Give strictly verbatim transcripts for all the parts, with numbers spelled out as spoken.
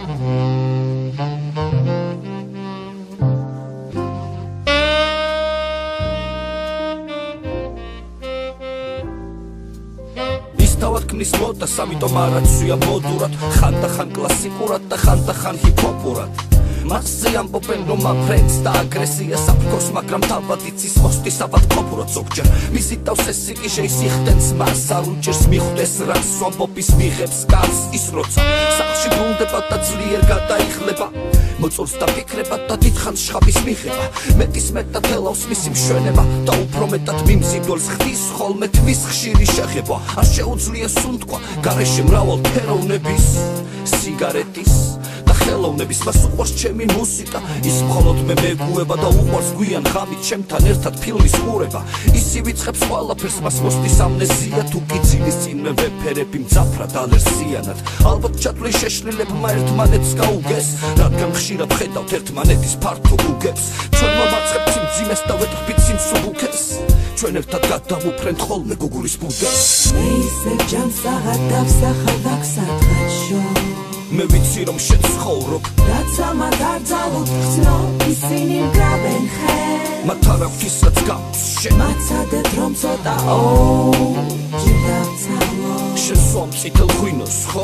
თავად ქმნის მოდას, ამიტომ არაცვია მოდურად, ხანდახან კლასიკურად და ხანდახან ჰიპ-ჰოპურად. მასზე ამბობენ რომ აფრენს და აგრესიას აფრქოს, მაგრამ თავად იცის მოსტის ავადმყოფურად ზოგჯერ. მისი თავს ეს სიკიჟე ისიხდენს მას, არ უჭერს მიხვდეს რაც ამბობის მიღებს კარს, ის როცა სახლში ბრუნდება და ძლიერ გადაიხლება, მოწონს და ფიქრება და დიდხანს შხაპის მიღება. მეტის მეტად ელავს მისი მშვენება და უფრო მეტად მიმზიდველს ხდის ხოლმე თვის ხშირი შეხება. არ შეუძლია სუნთქვა გარეშე მრავალ ფეროვნების სიგარეტის და ხელოვნების. მას უყვარს ჩემი მუსიკა, ის მხოლოდ მე მეგუება და უყვარს გვიან ღამით ჩემთან ერთად ფილმის ყურება. ისი ვიწყებს ყველაფერს, მას მოსდის ამნეზია, თუ კი ძილის წინ მე ვეფერები მძაფრად ალერსიანად. ალბათ ჩათვლი შეშლილებმა ერთმანეთს გაუგეს, რადგან ხშირად ხედავთ ერთმანეთის ფართო უგებს. ჩვენ მოვაწყებთ სიმძიმეს და ვეთქვით სიმსუბუქეს, ჩვენ ერთად გადავუფრენთ ხოლმე გუგურის ბუდეს. მე ისევ ჯამს აღადავსახავ ვაქსათღაშო, მე ვიცი რომ შენ ცხოვრობ, რაც ამათ არ ძალოთ ხსნო, ისინი მგრაბენ ხეს, მათ არ აქვთ ის რაც გაქვს შენ. მაცადეთ რომ ცოტა ო ჯერ დავცალო, შენ სვამ წითელ ღვინოს ხო?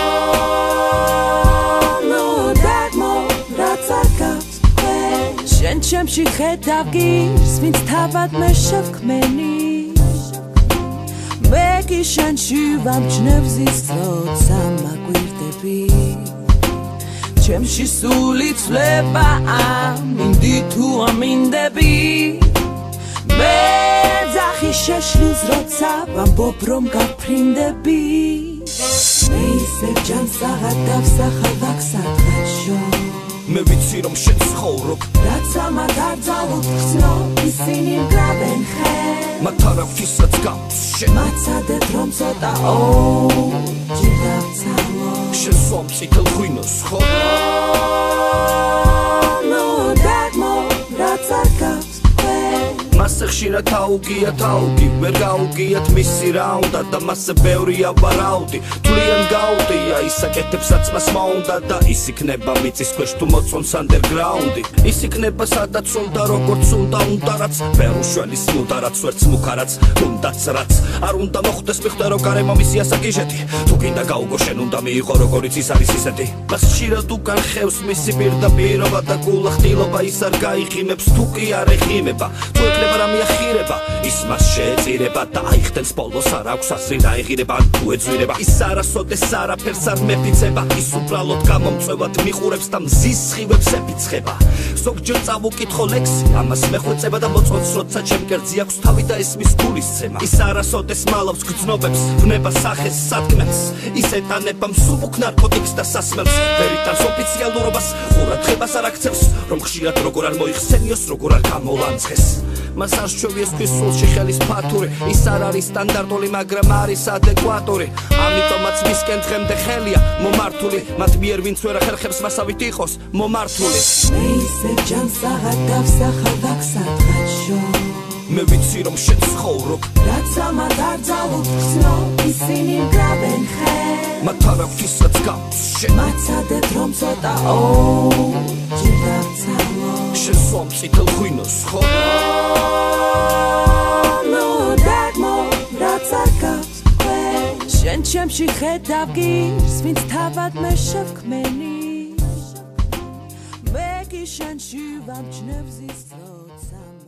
ნუ დაგმო რაც არ გაქვს ხეს, შენ ჩემში ხედავ გირს, ვინც თავად მე შევქმენი, მე კი შენში ვამჩნევზის როცა მაგვირდები. ჩემში სული ცვლება ამინდი თუ ამინდები, მე ძახი შეშლის როცა ვამბობ რომ გაფრინდები. მე ისევ ჯამს აღადავსახავ ვაქსათღაშო, მე ვიცი რომ შენ ცხოვრობ, რაც ამათ არ ძალოთ ხსნო, ისინი მგრაბენ ხეს, მათ არ აქვთ ის რაც გაქვს შენ. მაცადეთ რომ ცოტა ო ჯერ დავცალო, შენ სვამ წითელ ღვინოს ხო? ნუ დაგმო რაც არ გაქვს ხეს, მასზე ხშირად აუგია თაუგი, ვერ გაუგიათ მისი რა უნდა და მასზე ბევრია ვარაუდი. თვლიან გაუდია ის აკეთებსაც მას მაუნდა და ის იქნება მიწის ქვეშ თუ მოწონს ანდერგრაუნდი. ის იქნება სადაც უნდა როგორც უნდა, უნდა რაც ვერ უშველის ნუდა, რაც ვერც მუქარაც უნდაც რაც არ უნდა მოხდეს, მიხვდა რომ გარემო მისი ასაკიჟეთი, თუ კიდე გაუგო შენ უნდა მიიღო როგორიც ის არის ისეთი. მას ხშირად უკან ხევს მისი პირდაპირობა და გულახდილობა, ის არ გაიღიმებს თუ კი არ ეხიმება, თუ ეკლება რა მიახირება, ის მას შეეწირება და აიხდენს ბოლოს არ აქვს აზრი რა ეღირება ან თუ ეძვირება. ის არასოდეს არაფერს არ მეფიცება, ის უბრალოდ გამომწვევად მიყურებს და მზის სხივებს ეფიცხება. ზოგჯერ წავუკითხო ლექსი, ამას მეხვეწება და მოწონს როცა ჩემ კერძი აქვს თავი და ესმის გულისცემა. ის არასოდეს მალავს გრძნობებს, ვნება სახეს სადგმებს, ის ეტანება მსუბუქ ნარკოტიკს და სასმელს, ვერ იტანს ოფიციალურობას, ყურადღებას არ აქცევს, რომ ხშირად როგორ არ მოიხსენიოს, როგორ არ გამოლანცხეს. მას არ სჩვევიეს ქვის სულში ხელის ფათური, ის არ არის სტანდარტული, მაგრამ არის ადეკვატური, ამიტომაც მისკენ დღემდე ხელია მომართული, მათ მიერ ვინც ვერ ახერხებს მასავით იყოს მომართული. მე ისევ ჯამს აღადავსახავ ვაქსათღაშო, მე ვიცი რომ შენ ცხოვრობ, რაც ამათ არ ძალოთ ხსნო, ისინი მგრაბენ ხეს, მათ არ აქვთ ის რაც გაქვს შენ. მაცადეთ რომ ცოტა ო ჯერ დავცალო, შენ სვამ წითელ ღვინოს ხო? ნუ დაგმო რაც არ გაქვს ხეს, შენ ჩემში ხედავ გირს, ვინც თავად მე შევქმენი, მე კი შენში ვამჩნევზის როცა